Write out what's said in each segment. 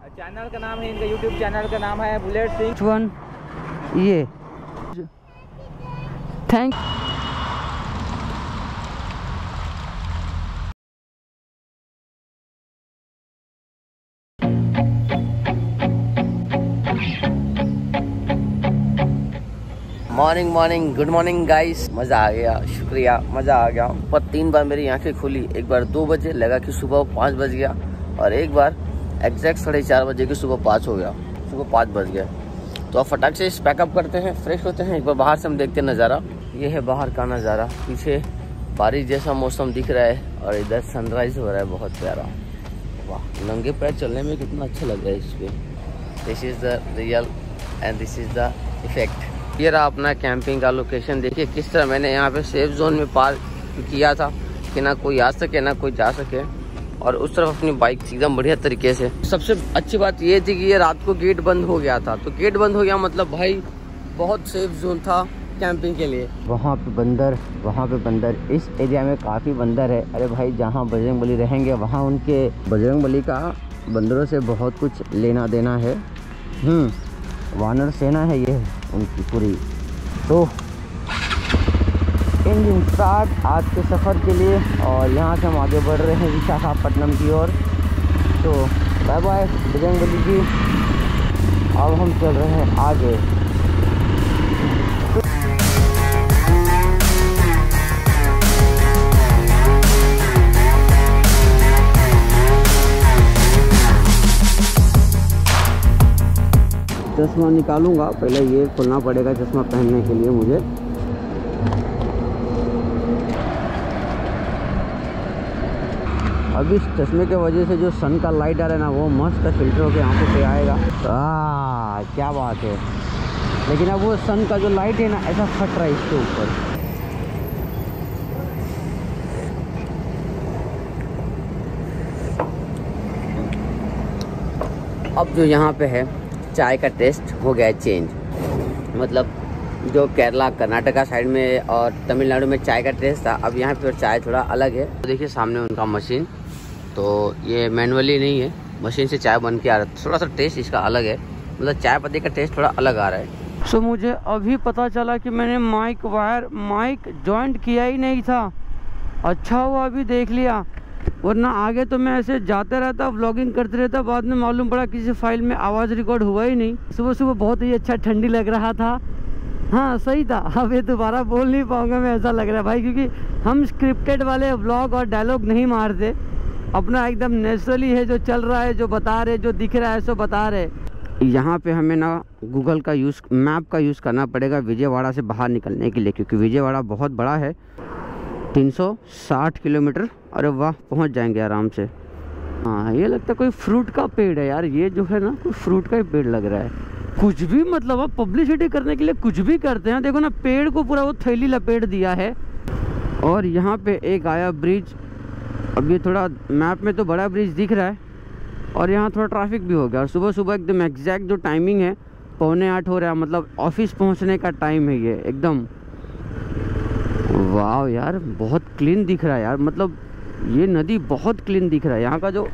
Channel का नाम है, इनका यूट्यूब चैनल का नाम है बुलेट सिंह वन। ये thank morning good morning guys. मज़ा आ गया, शुक्रिया, मज़ा आ गया। पर 3 बार मेरी आंखें खुली। एक बार 2 बजे लगा कि सुबह 5 बज गया, और एक बार एग्जैक्ट 4:30 बजे की सुबह 5 हो गया, सुबह 5 बज गया। तो अब फटाक से पैकअप करते हैं, फ्रेश होते हैं। एक बार बाहर से हम देखते हैं नज़ारा। ये है बाहर का नज़ारा, पीछे बारिश जैसा मौसम दिख रहा है और इधर सनराइज हो रहा है, बहुत प्यारा। वाह, नंगे पैर चलने में कितना अच्छा लग रहा है इस पर। This is the real and this is the effect. ये रहा अपना कैंपिंग का लोकेशन। देखिए किस तरह मैंने यहाँ पे सेफ जोन में पार्क किया था कि ना कोई आ सके ना कोई जा सके, और उस तरफ अपनी बाइक एकदम बढ़िया तरीके से। सबसे अच्छी बात ये थी कि ये रात को गेट बंद हो गया था, तो गेट बंद हो गया मतलब भाई बहुत सेफ जोन था कैंपिंग के लिए। वहाँ पे बंदर, वहाँ पे बंदर, इस एरिया में काफ़ी बंदर है। अरे भाई जहाँ बजरंगबली रहेंगे वहाँ उनके बजरंगबली का बंदरों से बहुत कुछ लेना देना है। वानर सेना है ये उनकी पूरी। तो इंजन स्टार्ट आज के सफ़र के लिए, और यहाँ से हम आगे बढ़ रहे हैं विशाखापट्टनम की ओर। तो बाय बाय बजरंगबली जी, अब हम चल रहे हैं आगे। 10वां निकालूंगा, पहले ये खोलना पड़ेगा चश्मा पहनने के लिए मुझे। अब इस चश्मे के वजह से जो सन का लाइट आ रहा है ना, वो मस्त फिल्टर होकर आंखों पे आएगा। क्या बात है। लेकिन अब वो सन का जो लाइट है ना, ऐसा फट रहा है इसके ऊपर। अब जो यहाँ पे है चाय का टेस्ट हो गया है चेंज। मतलब जो केरला कर्नाटका साइड में और तमिलनाडु में चाय का टेस्ट था, अब यहाँ पे चाय थोड़ा अलग है। तो देखिए सामने उनका मशीन, तो ये मैनुअली नहीं है, मशीन से चाय बन के आ रहा है। थोड़ा सा टेस्ट इसका अलग है, मतलब चाय पत्ती का टेस्ट थोड़ा अलग आ रहा है। सो मुझे अभी पता चला कि मैंने माइक जॉइंट किया ही नहीं था। अच्छा हुआ अभी देख लिया, वरना आगे तो मैं ऐसे जाते रहता, व्लॉगिंग करते रहता, बाद में मालूम पड़ा किसी फाइल में आवाज़ रिकॉर्ड हुआ ही नहीं। सुबह सुबह बहुत ही अच्छा ठंडी लग रहा था। हाँ सही था। अब ये दोबारा बोल नहीं पाऊंगा मैं, ऐसा लग रहा है भाई, क्योंकि हम स्क्रिप्टेड वाले व्लॉग और डायलॉग नहीं मारते। अपना एकदम नेचुरली है, जो चल रहा है, जो बता रहे, जो दिख रहा है सो बता रहे। यहाँ पे हमें ना गूगल का मैप का यूज़ करना पड़ेगा विजयवाड़ा से बाहर निकलने के लिए, क्योंकि विजयवाड़ा बहुत बड़ा है, 360 किलोमीटर। अरे वाह, पहुंच जाएंगे आराम से। हाँ, ये लगता है कोई फ्रूट का पेड़ है यार, ये जो है ना कोई फ्रूट का ही पेड़ लग रहा है। कुछ भी मतलब अब पब्लिसिटी करने के लिए कुछ भी करते हैं। देखो ना, पेड़ को पूरा वो थैली लपेट दिया है। और यहाँ पे एक आया ब्रिज। अब ये थोड़ा मैप में तो बड़ा ब्रिज दिख रहा है, और यहाँ थोड़ा ट्रैफिक भी हो गया। और सुबह सुबह एकदम एग्जैक्ट जो टाइमिंग है 7:45 हो रहा है, मतलब ऑफिस पहुँचने का टाइम है ये एकदम। वाह यार, बहुत क्लीन दिख रहा है यार, मतलब ये नदी बहुत क्लीन दिख रहा है। यहाँ का जो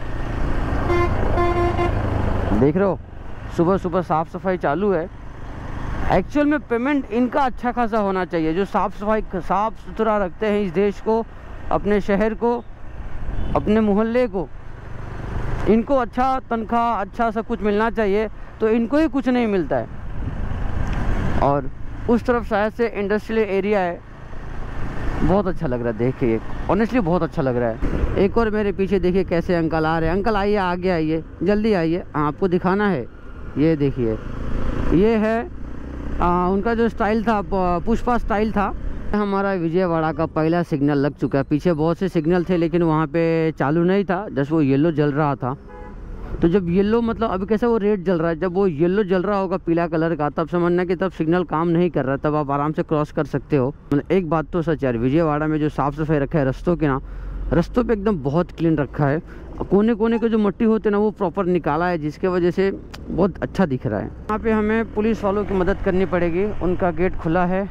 देख रहे हो, सुबह सुबह साफ़ सफाई चालू है। एक्चुअल में पेमेंट इनका अच्छा खासा होना चाहिए, जो साफ़ सुथरा रखते हैं इस देश को, अपने शहर को, अपने मोहल्ले को। इनको अच्छा तनख्वाह, अच्छा सब कुछ मिलना चाहिए, तो इनको ही कुछ नहीं मिलता है। और उस तरफ शायद से इंडस्ट्रियल एरिया है। बहुत अच्छा लग रहा है देख के, ये ऑनेस्टली बहुत अच्छा लग रहा है। एक और मेरे पीछे देखिए कैसे अंकल आ रहे हैं। अंकल आइए, आगे आइए, जल्दी आइए, आपको दिखाना है। ये देखिए, ये है उनका जो स्टाइल था, पुष्पा स्टाइल था। हमारा विजयवाड़ा का पहला सिग्नल लग चुका है। पीछे बहुत से सिग्नल थे लेकिन वहाँ पे चालू नहीं था, जस्ट वो येलो जल रहा था। तो जब येलो, मतलब अभी कैसे वो रेड जल रहा है, जब वो येलो जल रहा होगा पीला कलर का, तब समझना कि तब सिग्नल काम नहीं कर रहा, तब आप आराम से क्रॉस कर सकते हो। मतलब एक बात तो सच है, विजयवाड़ा में जो साफ़ सफाई रखा है रस्तों के ना, रस्तों पे एकदम बहुत क्लीन रखा है। कोने कोने के जो मिट्टी होते हैं ना, वो प्रॉपर निकाला है, जिसके वजह से बहुत अच्छा दिख रहा है। यहाँ पे हमें पुलिस वालों की मदद करनी पड़ेगी, उनका गेट खुला है।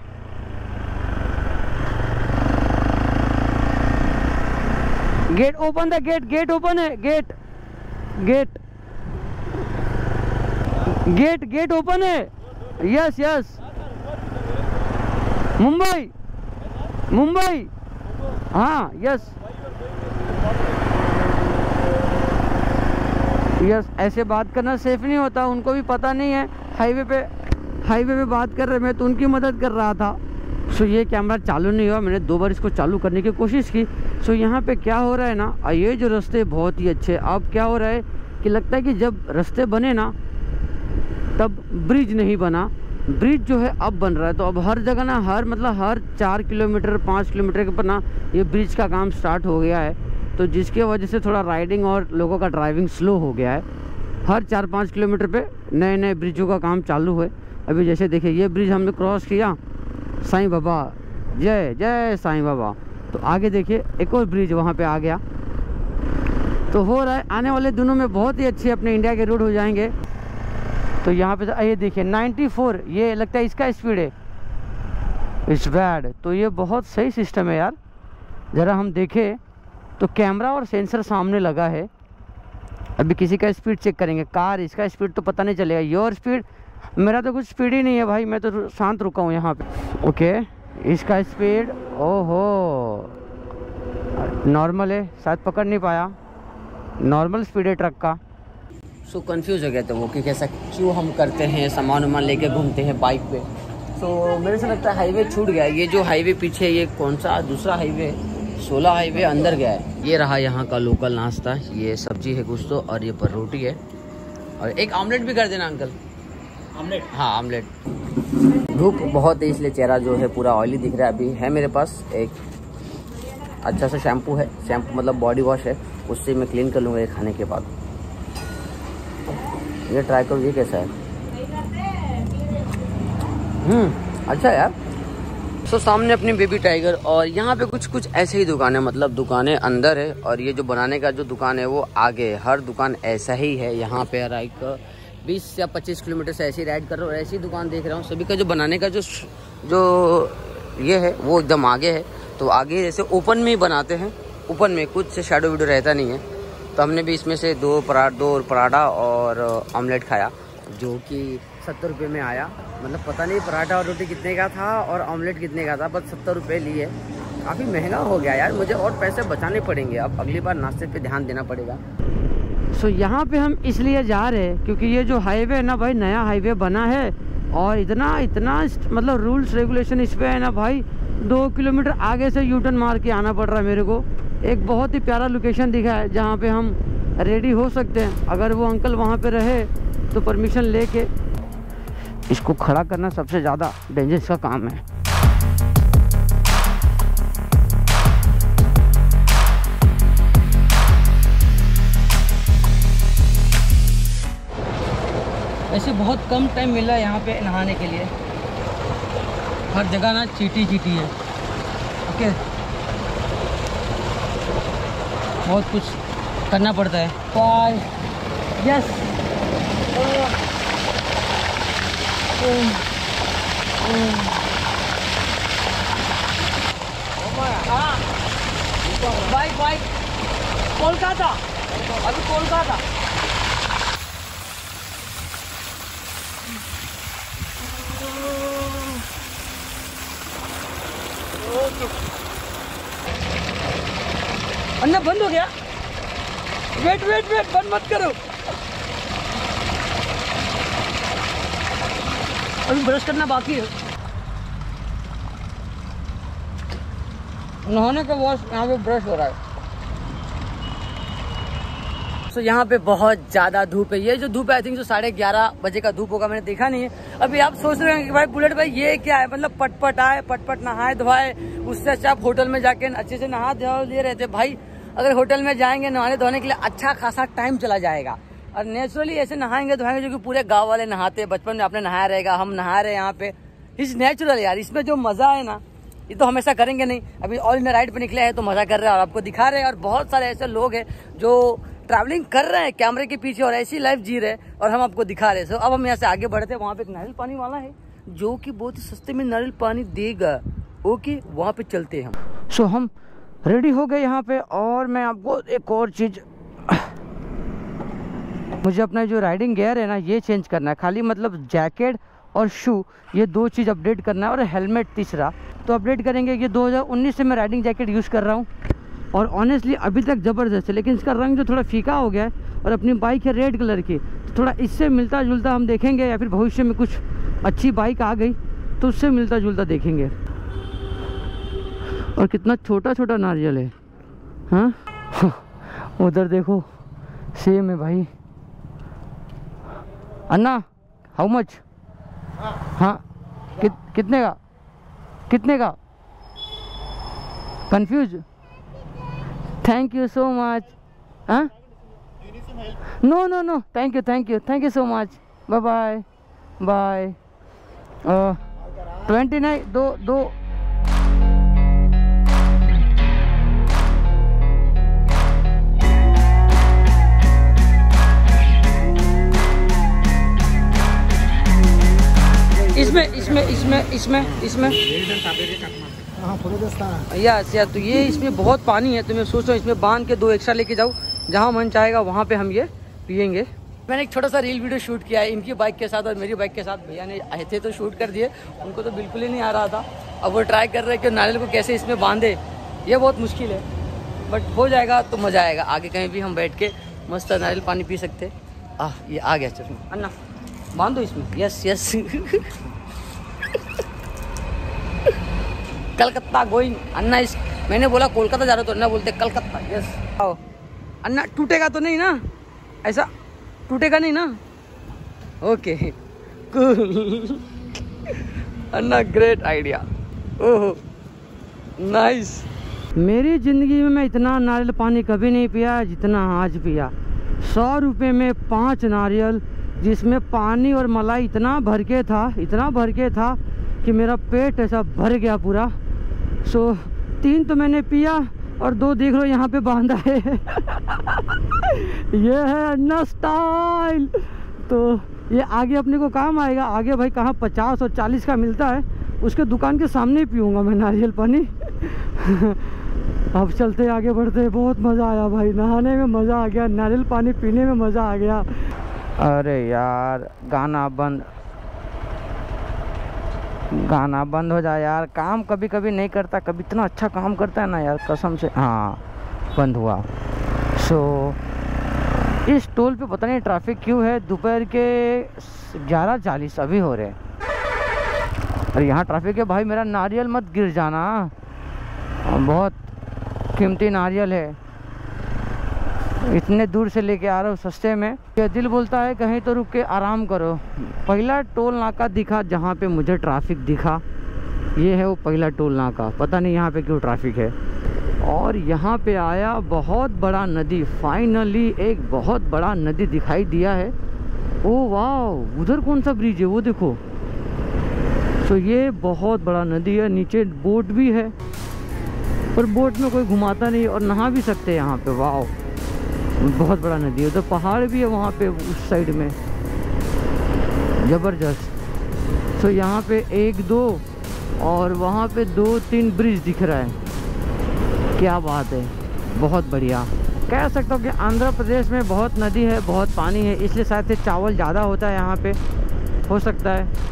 गेट ओपन है, गेट ओपन है, गेट गेट ओपन है। यस यस, मुंबई हाँ यस यस। ऐसे बात करना सेफ नहीं होता, उनको भी पता नहीं है। हाईवे पे बात कर रहे, मैं तो उनकी मदद कर रहा था। सो ये कैमरा चालू नहीं हुआ, मैंने 2 बार इसको चालू करने की कोशिश की। सो यहाँ पे क्या हो रहा है ना, ये जो रास्ते बहुत ही अच्छे। अब क्या हो रहा है कि लगता है कि जब रास्ते बने ना तब ब्रिज नहीं बना, ब्रिज जो है अब बन रहा है। तो अब हर जगह ना हर 4 किलोमीटर 5 किलोमीटर के पर ना ये ब्रिज का काम स्टार्ट हो गया है। तो जिसके वजह से थोड़ा राइडिंग और लोगों का ड्राइविंग स्लो हो गया है। हर 4-5 किलोमीटर पे नए ब्रिजों का काम चालू है। अभी जैसे देखिए ये ब्रिज हमने क्रॉस किया, साईं बाबा जय जय साईं बाबा। तो आगे देखिए एक और ब्रिज वहाँ पे आ गया। तो हो रहा है, आने वाले दिनों में बहुत ही अच्छे अपने इंडिया के रोड हो जाएंगे। तो यहाँ पे ये देखिए 94, ये लगता है इसका स्पीड है, इट्स बैड। तो ये बहुत सही सिस्टम है यार। ज़रा हम देखें तो कैमरा और सेंसर सामने लगा है। अभी किसी का स्पीड चेक करेंगे, कार, इसका स्पीड तो पता नहीं चलेगा। योर स्पीड, मेरा तो कुछ स्पीड ही नहीं है भाई, मैं तो शांत रुका हूँ यहाँ पे। ओके, इसका स्पीड ओहो नॉर्मल है, शायद पकड़ नहीं पाया, नॉर्मल स्पीड है ट्रक का। सो कंफ्यूज हो गया था वो कि कैसा क्यों हम करते हैं, सामान वामान लेके घूमते हैं बाइक पे। सो मेरे से लगता है हाईवे छूट गया। ये जो हाईवे पीछे, ये कौन सा दूसरा हाईवे, 16 हाईवे अंदर गया है। ये रहा यहाँ का लोकल नाश्ता, ये सब्जी है कुछ तो, और ये पर रोटी है, और एक ऑमलेट भी कर देना अंकल। ऑमलेट? हाँ ऑमलेट। धूप बहुत है इसलिए चेहरा जो है पूरा ऑयली दिख रहा है। अभी है मेरे पास एक अच्छा सा शैम्पू है, शैम्पू मतलब बॉडी वॉश है, उससे मैं क्लीन कर लूँगा ये खाने के बाद। ये ट्राई करो, ये कैसा है? अच्छा यार। सो सामने अपनी बेबी टाइगर, और यहाँ पे कुछ ऐसे ही दुकान है, मतलब दुकानें अंदर है और ये जो बनाने का जो दुकान है वो आगे है। हर दुकान ऐसा ही है यहाँ पे। लाइक 20 या 25 किलोमीटर से ऐसी राइड कर रहा हूँ और ऐसी दुकान देख रहा हूँ। सभी का जो बनाने का जो ये है वो एकदम आगे है। तो आगे जैसे ओपन में ही बनाते हैं, ओपन में कुछ शैडो वीडो रहता नहीं है। तो हमने भी इसमें से 2 पराठा और ऑमलेट खाया, जो कि 70 रुपये में आया। मतलब पता नहीं पराठा और रोटी कितने का था और ऑमलेट कितने का था, बस 70 रुपये लिए। काफ़ी महंगा हो गया यार, मुझे और पैसे बचाने पड़ेंगे। अब अगली बार नाश्ते पे ध्यान देना पड़ेगा। सो यहाँ पे हम इसलिए जा रहे हैं क्योंकि ये जो हाईवे है ना भाई, नया हाईवे बना है और इतना मतलब रूल्स रेगुलेशन इस पे है ना भाई। 2 किलोमीटर आगे से यूटर्न मार के आना पड़ रहा है मेरे को। एक बहुत ही प्यारा लोकेशन दिखा है जहाँ पे हम रेडी हो सकते हैं। अगर वो अंकल वहाँ पे रहे तो परमिशन लेके इसको खड़ा करना सबसे ज़्यादा डेंजरस का काम है। वैसे बहुत कम टाइम मिला यहाँ पे नहाने के लिए। हर जगह ना चीटी है। ओके, बहुत कुछ करना पड़ता है। बाय। यस। बाइक कोलकाता, अभी कोलकाता। अन्ना बंद हो गया। वेट बंद मत करो। अभी ब्रश करना बाकी है। नहाने का वॉश यहाँ पे ब्रश हो रहा है। तो यहाँ पे बहुत ज़्यादा धूप है। ये जो धूप है आई थिंक जो 11:30 बजे का धूप होगा, मैंने देखा नहीं है। अभी आप सोच रहे हैं कि भाई बुलेट भाई ये क्या है, मतलब पटपट आए, पटपट नहाए धोआए, उससे अच्छा आप होटल में जाके अच्छे से नहा धो ले रहे थे। भाई अगर होटल में जाएंगे नहाने धोने के लिए अच्छा खासा टाइम चला जाएगा, और नेचुरली ऐसे नहाएंगे धोएंगे जो कि पूरे गाँव वाले नहाते, बचपन में आपने नहाया रहेगा, हम नहा रहे हैं यहाँ पे। इस नेचुरल यार, इसमें जो मजा है ना ये तो हमेशा करेंगे नहीं। अभी ऑल इंडिया राइड पे निकले हैं तो मजा कर रहे हैं और आपको दिखा रहे हैं। और बहुत सारे ऐसे लोग हैं जो ट्रैवलिंग कर रहे हैं कैमरे के पीछे और ऐसी लाइफ जी रहे हैं और हम आपको दिखा रहे हैं। अब हम यहाँ से आगे बढ़ते हैं। वहाँ पे एक नारियल पानी वाला है जो कि बहुत ही सस्ते में नारियल पानी देगा। ओके, वहाँ पे चलते हैं हम। सो हम रेडी हो गए यहाँ पे। और मैं आपको एक और चीज़ मुझे अपना जो राइडिंग गियर है ना ये चेंज करना है, खाली मतलब जैकेट और शू ये 2 चीज़ अपडेट करना है, और हेलमेट तीसरा तो अपडेट करेंगे। ये 2019 से मैं राइडिंग जैकेट यूज़ कर रहा हूँ और ऑनेस्टली अभी तक ज़बरदस्त है, लेकिन इसका रंग जो थोड़ा फीका हो गया है, और अपनी बाइक है रेड कलर की, तो थोड़ा इससे मिलता जुलता हम देखेंगे, या फिर भविष्य में कुछ अच्छी बाइक आ गई तो उससे मिलता जुलता देखेंगे। और कितना छोटा छोटा नारियल है, हाँ उधर देखो सेम है भाई। अन्ना हाउ मच? हाँ कितने का? Confuse? Thank you so much. हाँ no thank you so much, bye bye. 29 दो इसमें यस यार, तो ये इसमें बहुत पानी है, तो मैं सोच रहा हूँ इसमें बांध के 2 एक्स्ट्रा लेके जाऊँ, जहाँ मन चाहेगा वहाँ पे हम ये पियेंगे। मैंने एक छोटा सा रील वीडियो शूट किया है इनकी बाइक के साथ और मेरी बाइक के साथ। भैया ने आए थे तो शूट कर दिए, उनको तो बिल्कुल ही नहीं आ रहा था। अब वो ट्राई कर रहे हैं कि नारियल को कैसे इसमें बांधे, ये बहुत मुश्किल है, बट हो जाएगा तो मज़ा आएगा। आगे कहीं भी हम बैठ के मस्त नारियल पानी पी सकते। ये आ गया चश्मा, अन्ना बांध दो इसमें। यस कलकत्ता गोइंग अन्ना। इस मैंने बोला कोलकाता जा रहा तो अन्ना बोलते कलकत्ता। यस आओ अन्ना, टूटेगा तो नहीं ना? ऐसा टूटेगा नहीं ना? ओके कूल अन्ना, ग्रेट आइडिया। ओहो नाइस। मेरी ज़िंदगी में मैं इतना नारियल पानी कभी नहीं पिया जितना आज पिया। 100 रुपये में 5 नारियल, जिसमें पानी और मलाई इतना भर के था कि मेरा पेट ऐसा भर गया पूरा। 3 तो मैंने पिया और 2 देख लो यहाँ पे बांधा है ये है अन्ना स्टाइल। तो ये आगे अपने को काम आएगा। आगे भाई कहाँ 50 और 40 का मिलता है, उसके दुकान के सामने ही पीऊँगा मैं नारियल पानी अब चलते आगे बढ़ते। बहुत मज़ा आया भाई, नहाने में मज़ा आ गया, नारियल पानी पीने में मज़ा आ गया। अरे यार गाना बंद हो जाए यार, काम कभी कभी नहीं करता, कभी इतना अच्छा काम करता है ना यार कसम से। हाँ बंद हुआ। इस टोल पे पता नहीं ट्रैफिक क्यों है। दोपहर के 11:40 अभी हो रहे हैं और यहाँ ट्रैफिक है। भाई मेरा नारियल मत गिर जाना, बहुत कीमती नारियल है, इतने दूर से लेके आ रहा हूँ सस्ते में। ये दिल बोलता है कहीं तो रुक के आराम करो। पहला टोल नाका दिखा जहाँ पे मुझे ट्रैफिक दिखा, ये है वो पहला टोल नाका। पता नहीं यहाँ पे क्यों ट्रैफिक है। और यहाँ पे आया बहुत बड़ा नदी, फाइनली एक बहुत बड़ा नदी दिखाई दिया है। ओ वाह, उधर कौन सा ब्रिज है वो देखो। ये बहुत बड़ा नदी है, नीचे बोट भी है, पर बोट में कोई घुमाता नहीं और नहा भी सकते हैं यहाँ पे। वाह बहुत बड़ा नदी है। उधर पहाड़ भी है वहाँ पे उस साइड में, ज़बरदस्त। यहाँ पे 1-2 और वहाँ पे 2-3 ब्रिज दिख रहा है। क्या बात है, बहुत बढ़िया। कह सकता हूँ कि आंध्र प्रदेश में बहुत नदी है, बहुत पानी है, इसलिए शायद से चावल ज़्यादा होता है यहाँ पे, हो सकता है।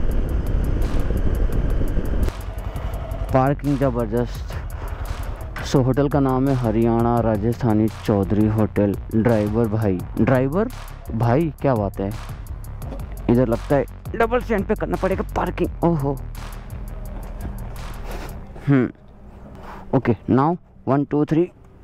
पार्किंग ज़बरदस्त। होटल का नाम है हरियाणा राजस्थानी चौधरी होटल। ड्राइवर भाई क्या बात है। इधर लगता है डबल स्टैंड पे करना पड़ेगा पार्किंग। ओहो ओके नाउ 1 2 3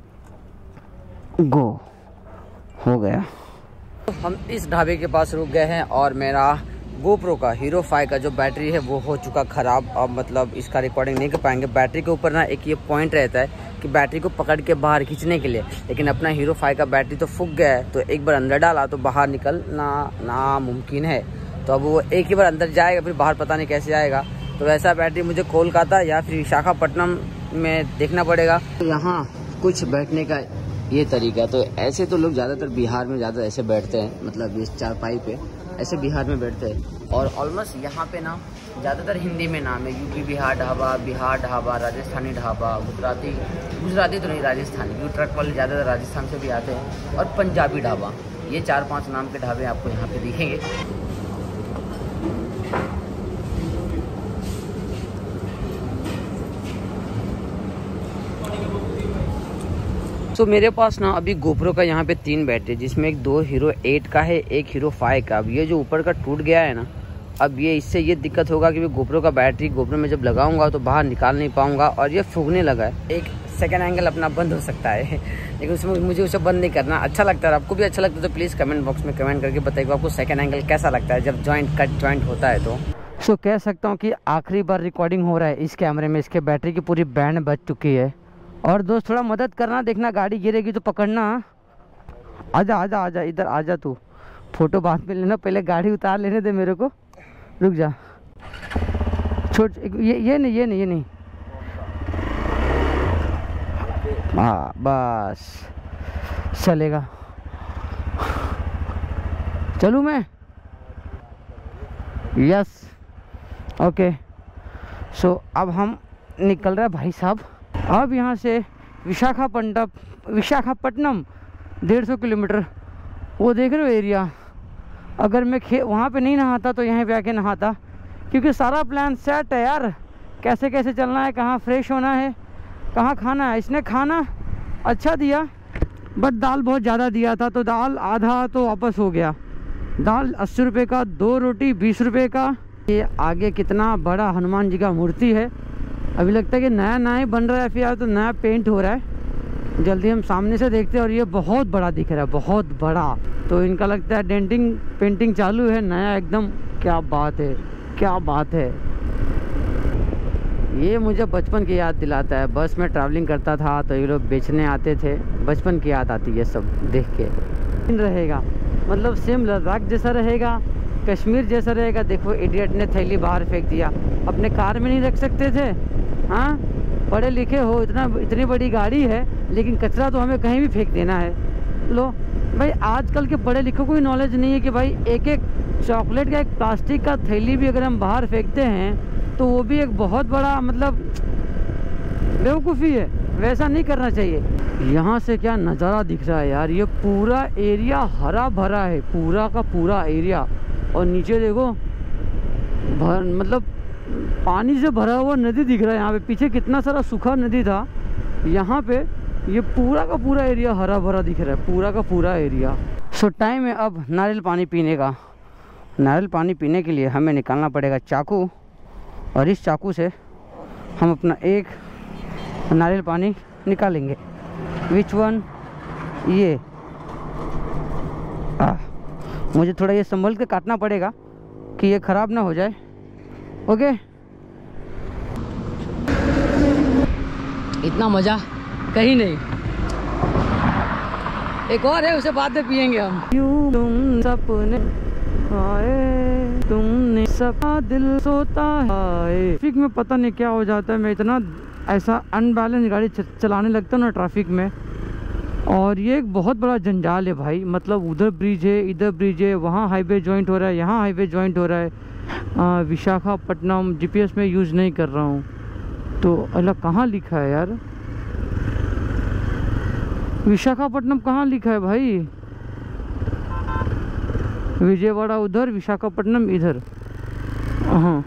गो। हो गया। हम इस ढाबे के पास रुक गए हैं और मेरा GoPro का हीरो 5 का जो बैटरी है वो हो चुका ख़राब। अब मतलब इसका रिकॉर्डिंग नहीं कर पाएंगे। बैटरी के ऊपर ना एक ये पॉइंट रहता है कि बैटरी को पकड़ के बाहर खींचने के लिए, लेकिन अपना हीरो 5 का बैटरी तो फूक गया है, तो एक बार अंदर डाला तो बाहर निकलना नामुमकिन है। तो अब वो एक ही बार अंदर जाएगा, फिर बाहर पता नहीं कैसे आएगा। तो वैसा बैटरी मुझे कोलकाता या फिर विशाखापट्टनम में देखना पड़ेगा। तो यहाँ कुछ बैठने का ये तरीका, तो ऐसे तो लोग ज़्यादातर बिहार में ज़्यादा ऐसे बैठते हैं, मतलब इस चारपाई पे ऐसे बिहार में बैठते हैं। और ऑलमोस्ट यहाँ पे ना ज़्यादातर हिंदी में नाम है, यूपी बिहार ढाबा, राजस्थानी ढाबा, गुजराती तो नहीं राजस्थानी, क्योंकि ट्रक वाले ज़्यादातर राजस्थान से भी आते हैं, और पंजाबी ढाबा। ये 4-5 नाम के ढाबे आपको यहाँ पे दिखेंगे। तो मेरे पास ना अभी गोप्रो का यहाँ पे 3 बैटरी, जिसमें एक 2 हीरो 8 का है, एक हीरो 5 का। अब ये जो ऊपर का टूट गया है ना, अब ये इससे ये दिक्कत होगा कि गोप्रो का बैटरी गोप्रो में जब लगाऊंगा तो बाहर निकाल नहीं पाऊंगा और ये फूकने लगा है। एक सेकंड एंगल अपना बंद हो सकता है, लेकिन उसमें मुझे उसे बंद नहीं करना। अच्छा लगता है, आपको भी अच्छा लगता है तो प्लीज़ कमेंट बॉक्स में कमेंट करके बताइए आपको सेकंड एंगल कैसा लगता है जब जॉइंट कट जॉइंट होता है। तो कह सकता हूँ कि आखिरी बार रिकॉर्डिंग हो रहा है इस कैमरे में। इसके बैटरी की पूरी बैंड बच चुकी है। और दोस्त थोड़ा मदद करना, देखना गाड़ी गिरेगी तो पकड़ना। आजा आजा आजा, इधर आजा, तू फोटो बाद में लेना, पहले गाड़ी उतार लेने दे मेरे को। रुक जा, छोट ये नहीं हाँ बस चलेगा। चलूँ मैं? Yes okay. सो अब हम निकल रहे हैं भाई साहब। अब यहाँ से विशाखापट्टनम 150 किलोमीटर। वो देख रहे हो एरिया। अगर मैं वहाँ पे नहीं नहाता तो यहाँ पे आके नहाता, क्योंकि सारा प्लान सेट है यार। कैसे कैसे चलना है, कहाँ फ्रेश होना है, कहाँ खाना है। इसने खाना अच्छा दिया बट दाल बहुत ज़्यादा दिया था, तो दाल आधा तो वापस हो गया। दाल 80 रुपये का, 2 रोटी 20 रुपये का। ये आगे कितना बड़ा हनुमान जी का मूर्ति है। अभी लगता है कि नया नया ही बन रहा है, फिर तो नया पेंट हो रहा है। जल्दी हम सामने से देखते हैं। और ये बहुत बड़ा दिख रहा है, बहुत बड़ा। तो इनका लगता है डेंटिंग पेंटिंग चालू है नया एकदम। क्या बात है, क्या बात है। ये मुझे बचपन की याद दिलाता है। बस में ट्रैवलिंग करता था तो ये लोग बेचने आते थे, बचपन की याद आती है सब देख के। रहेगा मतलब सेम लद्दाख जैसा रहेगा, कश्मीर जैसा रहेगा। देखो इडियट ने थैली बाहर फेंक दिया। अपने कार में नहीं रख सकते थे? हाँ, पढ़े लिखे हो, इतनी बड़ी गाड़ी है, लेकिन कचरा तो हमें कहीं भी फेंक देना है। लो भाई, आजकल के पढ़े लिखों को भी नॉलेज नहीं है कि भाई एक एक चॉकलेट का, एक प्लास्टिक का थैली भी अगर हम बाहर फेंकते हैं तो वो भी एक बहुत बड़ा मतलब बेवकूफ़ी है। वैसा नहीं करना चाहिए। यहाँ से क्या नज़ारा दिख रहा है यार। ये पूरा एरिया हरा भरा है, पूरा का पूरा एरिया। और नीचे देखो मतलब पानी से भरा हुआ नदी दिख रहा है। यहाँ पे पीछे कितना सारा सूखा नदी था, यहाँ पे ये पूरा का पूरा एरिया हरा भरा दिख रहा है, पूरा का पूरा एरिया। सो टाइम है अब नारियल पानी पीने का। नारियल पानी पीने के लिए हमें निकालना पड़ेगा चाकू, और इस चाकू से हम अपना एक नारियल पानी निकालेंगे। Which one? ये मुझे थोड़ा ये संभल के काटना पड़ेगा कि ये ख़राब ना हो जाए। ओके, इतना मज़ा कहीं नहीं। एक और है, उसे बाद में पियेंगे हम। क्यों तुम सपने आए, तुमने सपना दिल सोता है। ट्रैफिक में पता नहीं क्या हो जाता है, मैं इतना ऐसा अनबैलेंस गाड़ी चलाने लगता हूँ ना ट्रैफिक में। और ये एक बहुत बड़ा जंजाल है भाई। मतलब उधर ब्रिज है, इधर ब्रिज है, वहाँ हाईवे जॉइंट हो रहा है, यहाँ हाईवे जॉइंट हो रहा है। विशाखापट्टनम जीपीएस में यूज़ नहीं कर रहा हूँ तो अलग कहाँ लिखा है यार? विशाखापट्टनम कहाँ लिखा है भाई? विजयवाड़ा उधर, विशाखापट्टनम इधर। हाँ,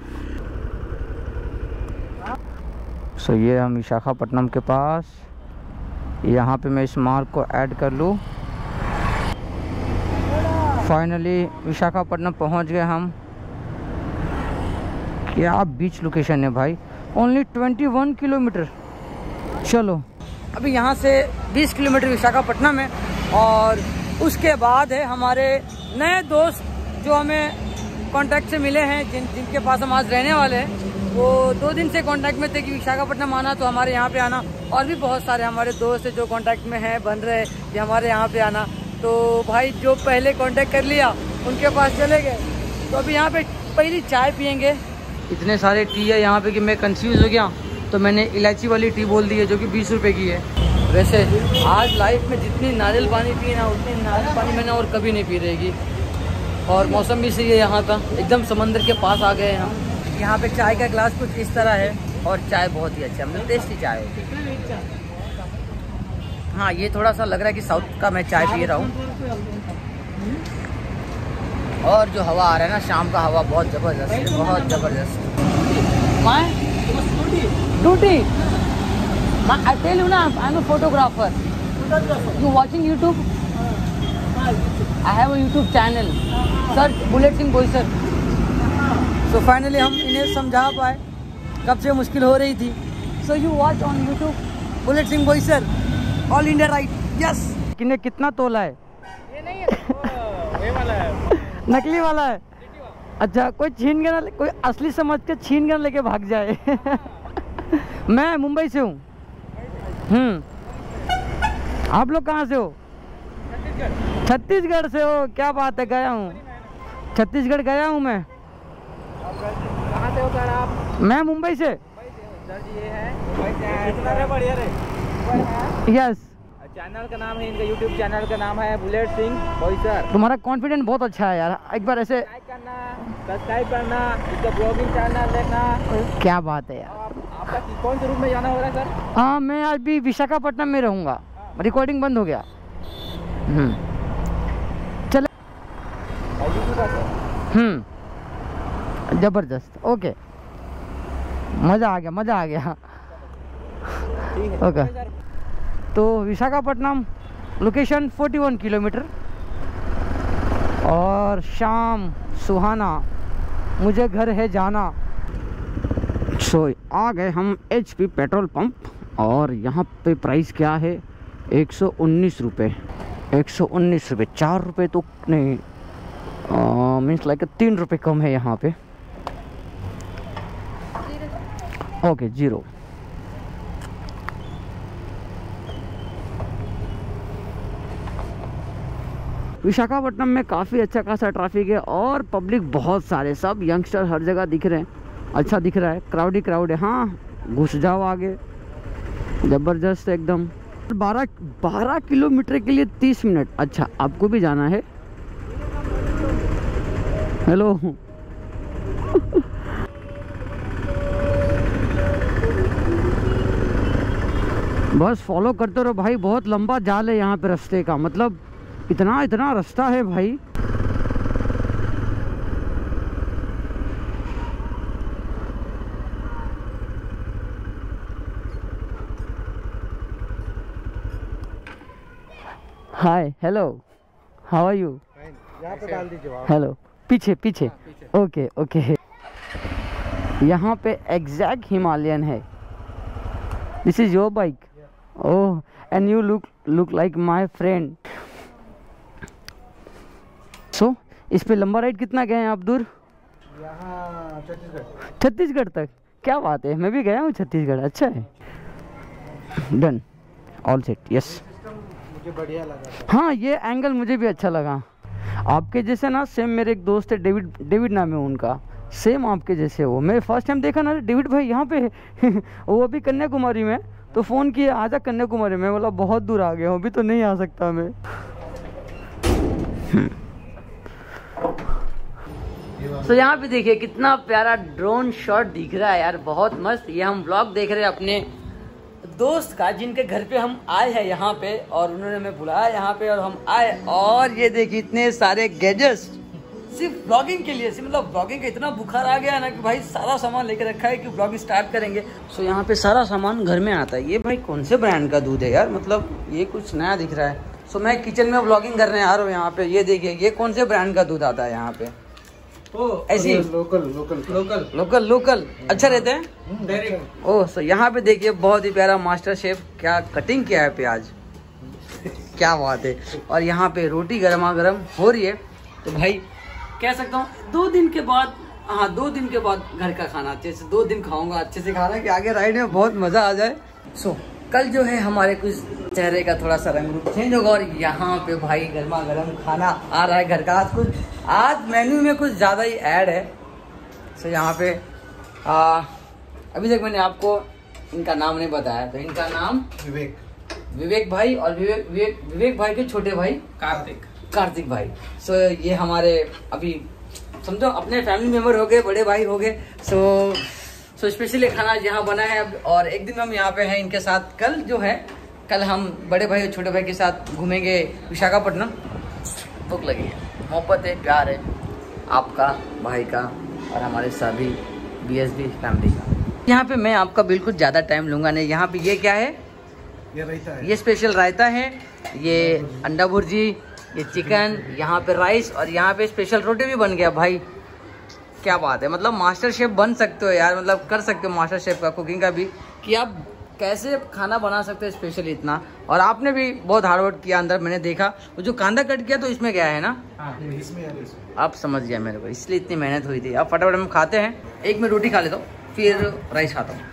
सो ये हम विशाखापट्टनम के पास। यहाँ पे मैं इस मार्क को ऐड कर लूँ। फाइनली विशाखापट्टनम पहुँच गए हम। क्या बीच लोकेशन है भाई। Only 21 kilometre. चलो, अभी यहाँ से 20 किलोमीटर विशाखापट्टनम है। और उसके बाद है हमारे नए दोस्त जो हमें कांटेक्ट से मिले हैं, जिनके पास हम आज रहने वाले हैं। वो 2 दिन से कांटेक्ट में थे कि विशाखापट्टनम आना, तो हमारे यहाँ पे आना। और भी बहुत सारे हमारे दोस्त हैं जो कांटेक्ट में हैं, बन रहे कि हमारे यहाँ पे आना। तो भाई जो पहले कांटेक्ट कर लिया उनके पास चले गए। तो अभी यहाँ पे पहली चाय पियेंगे। इतने सारे टी है यहाँ पे कि मैं कंफ्यूज हो गया, तो मैंने इलायची वाली टी बोल दी है जो कि 20 रुपये की है। वैसे आज लाइफ में जितनी नारियल पानी पी ना, उतनी नारियल पानी मैंने और कभी नहीं पी रहेगी। और मौसम भी सही है यहाँ का, एकदम समंदर के पास आ गए हैं हम। यहाँ पे चाय का ग्लास कुछ इस तरह है, और चाय बहुत ही अच्छा, मतलब टेस्टी चाय होती है। हाँ, ये थोड़ा सा लग रहा है कि साउथ का मैं चाय पी रहा हूँ। और जो हवा आ रहा है ना, शाम का हवा बहुत जबरदस्त है, बहुत जबरदस्त। ड्यूटी I tell you ना, I'm a photographer. You watching YouTube? I have a YouTube channel. Search bullet Singh Boisar. So finally हम इन्हें समझा पाए, कब से मुश्किल हो रही थी। So you watch on YouTube bullet Singh Boisar, all India right. Yes. कितना तोला है? ये नहीं है, ये वाला है, नकली वाला है। अच्छा, कोई छीन के ना, कोई असली समझ के छीन के ना लेके भाग जाए। मैं मुंबई से हूँ। आप लोग कहाँ से हो? छत्तीसगढ़ से हो? क्या बात है, गया हूँ छत्तीसगढ़, गया हूँ मैं। कहाँ से हो सर आप? मैं मुंबई से। सर जी ये है बढ़िया रे। यस। चैनल का नाम है, इनका यूट्यूब चैनल का नाम है बुलेट सिंह बोईसर। तुम्हारा कॉन्फिडेंस बहुत अच्छा है यार, एक बार ऐसे लाइक करना, सब्सक्राइब करना, इसका ब्लॉगिंग चैनल देखना। क्या बात है यार। आपका कौन से रूट में जाना हो रहा है सर? हाँ, मैं आज भी विशाखापट्टनम में रहूँगा। रिकॉर्डिंग बंद हो गया। चले। जबरदस्त। ओके, मज़ा आ गया, मज़ा आ गया। ओके, तो विशाखापट्टनम लोकेशन 41 किलोमीटर और शाम सुहाना, मुझे घर है जाना। सो आ गए हम HP पेट्रोल पंप और यहाँ पे प्राइस क्या है? 119 रुपये। 119 रुपये, 4 रुपये तो नहीं, मीन्स लाइक 3 रुपये कम है यहाँ पे। ओके, 0। विशाखापट्टनम में काफ़ी अच्छा खासा ट्रैफिक है और पब्लिक बहुत सारे, सब यंगस्टर हर जगह दिख रहे हैं। अच्छा दिख रहा है, क्राउड है। हाँ, घुस जाओ आगे, ज़बरदस्त एकदम। 12 किलोमीटर के लिए 30 मिनट। अच्छा, आपको भी जाना है? हेलो। बस फॉलो करते रहो भाई, बहुत लंबा जाल है यहाँ पे रास्ते का, मतलब इतना रास्ता है भाई। Hi, hello, how are you? यहाँ पे डाल दीजिए। हेलो, पीछे। ओके। यहाँ पे एग्जैक्ट हिमालयन है। This is your bike? Oh, and you look like my friend. So इस पे लंबा राइड कितना गए हैं आप दूर? यहाँ छत्तीसगढ़ तक? क्या बात है, मैं भी गया हूँ छत्तीसगढ़। अच्छा है, डन, ऑल सेट। यस, मुझे बढ़िया लगा। हाँ, ये एंगल मुझे भी अच्छा लगा। आपके जैसे ना सेम मेरे एक दोस्त है, डेविड नाम है उनका, सेम आपके जैसे वो। मैं फर्स्ट टाइम देखा ना, डेविड भाई यहाँ पे है। वो अभी कन्याकुमारी में, तो फ़ोन किया आजा कन्याकुमारी में, बोला बहुत दूर आ गया हूँ, अभी तो नहीं आ सकता मैं। तो यहाँ पे देखिए कितना प्यारा ड्रोन शॉट दिख रहा है यार, बहुत मस्त। ये हम व्लॉग देख रहे हैं अपने दोस्त का, जिनके घर पे हम आए हैं यहाँ पे, और उन्होंने हमें बुलाया यहाँ पे और हम आए। और ये देखिए इतने सारे गैजेट्स सिर्फ ब्लॉगिंग के लिए, मतलब ब्लॉगिंग का इतना बुखार आ गया ना कि भाई सारा सामान लेके रखा है कि ब्लॉग स्टार्ट करेंगे। सो यहाँ पे सारा सामान घर में आता है। ये भाई कौन से ब्रांड का दूध है यार, मतलब ये कुछ नया दिख रहा है। सो मैं किचन में ब्लॉगिंग करने आ रहा हूँ यहाँ पे। ये देखिए ये कौन से ब्रांड का दूध आता है यहाँ पे। ऐसी लोकल अच्छा रहते हैं। ओह, सो यहाँ पे देखिए बहुत ही प्यारा मास्टर शेफ, क्या कटिंग किया है प्याज, क्या बात है। और यहाँ पे रोटी गर्मा गर्म हो रही है। तो भाई कह सकता हूँ 2 दिन के बाद, हाँ 2 दिन के बाद घर का खाना अच्छे से, 2 दिन खाऊंगा अच्छे से खाना कि आगे राइड में बहुत मजा आ जाए। सो कल जो है हमारे कुछ चेहरे का थोड़ा सा रंग रूप चेंज होगा और यहाँ पे भाई गर्मा गर्म खाना आ रहा है घर का। आज मेन्यू में कुछ ज़्यादा ही ऐड है। सो यहाँ पे अभी तक मैंने आपको इनका नाम नहीं बताया, तो इनका नाम विवेक भाई, और विवेक भाई के छोटे भाई कार्तिक भाई। सो ये हमारे अभी समझो अपने फैमिली मेंबर हो गए, बड़े भाई हो गए। सो स्पेशली खाना यहाँ बना है। और एक दिन हम यहाँ पे हैं इनके साथ। कल जो है, कल हम बड़े भाई और छोटे भाई के साथ घूमेंगे विशाखापट्टनम। भूख लगी है। मोहब्बत है, प्यार है आपका, भाई का और हमारे सभी BSB फैमिली का। यहाँ पे मैं आपका बिल्कुल ज़्यादा टाइम लूँगा नहीं। यहाँ पे ये क्या है? ये रायता है। ये स्पेशल रायता है, ये अंडा भुर्जी, ये चिकन, यहाँ पे राइस और यहाँ पे स्पेशल रोटी भी बन गया भाई। क्या बात है, मतलब मास्टर शेफ बन सकते हो यार, मतलब कर सकते हो मास्टर शेफ का कुकिंग का भी, कि आप कैसे खाना बना सकते हो स्पेशली इतना। और आपने भी बहुत हार्ड वर्क किया अंदर, मैंने देखा वो जो कांदा कट किया तो इसमें गया है ना। इसमें यार इसमें। आप समझ गया मेरे को, इसलिए इतनी मेहनत हुई थी। अब फटाफट हम खाते हैं। एक मैं रोटी खा लेता हूँ फिर राइस खाता हूँ।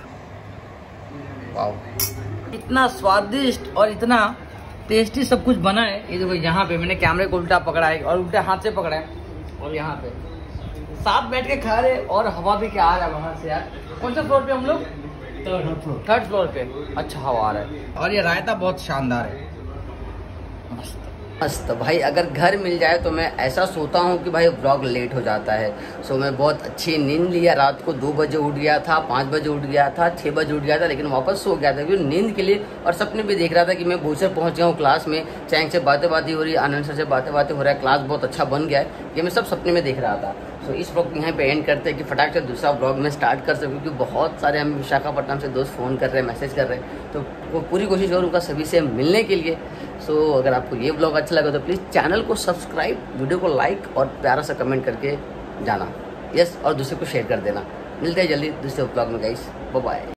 वाह, इतना स्वादिष्ट और इतना टेस्टी सब कुछ बना है। ये देखो यहाँ पे मैंने कैमरे को उल्टा पकड़ा है और उल्टे हाथ से पकड़ा है, और यहाँ पे साथ बैठ के खा रहे और हवा भी क्या आ रहा है बाहर से यार। कौन सा फ्लोर पे हम लोग? थर्ड फ्लोर पे। अच्छा हवा आ रहा है। और ये रायता बहुत शानदार है, मस्त मस्त भाई। अगर घर मिल जाए तो मैं ऐसा सोता हूँ कि भाई व्लॉग लेट हो जाता है। सो मैं बहुत अच्छी नींद लिया, रात को 2 बजे उठ गया था, 5 बजे उठ गया था, 6 बजे उठ गया था, लेकिन वापस सो गया था क्योंकि नींद के लिए। और सपने भी देख रहा था कि मैं भूसर पहुँच गया हूँ क्लास में, चैंग से बातें हो रही है, आनंद सर से बातें हो रहा है, क्लास बहुत अच्छा बन गया है, ये मैं सब सपने में देख रहा था। सो इस ब्लॉग को यहाँ पे एंड करते हैं कि फटाक से दूसरा ब्लॉग में स्टार्ट कर सकूँ, क्योंकि बहुत सारे हम विशाखापट्टनम से दोस्त फ़ोन कर रहे हैं, मैसेज कर रहे हैं, तो वो पूरी कोशिश करूँ उनका सभी से मिलने के लिए। सो अगर आपको ये ब्लॉग अच्छा लगा तो प्लीज़ चैनल को सब्सक्राइब, वीडियो को लाइक और प्यारा सा कमेंट करके जाना। यस, और दूसरे को शेयर कर देना। मिलते हैं जल्दी दूसरे ब्लॉग में गाइस, बाय बाय।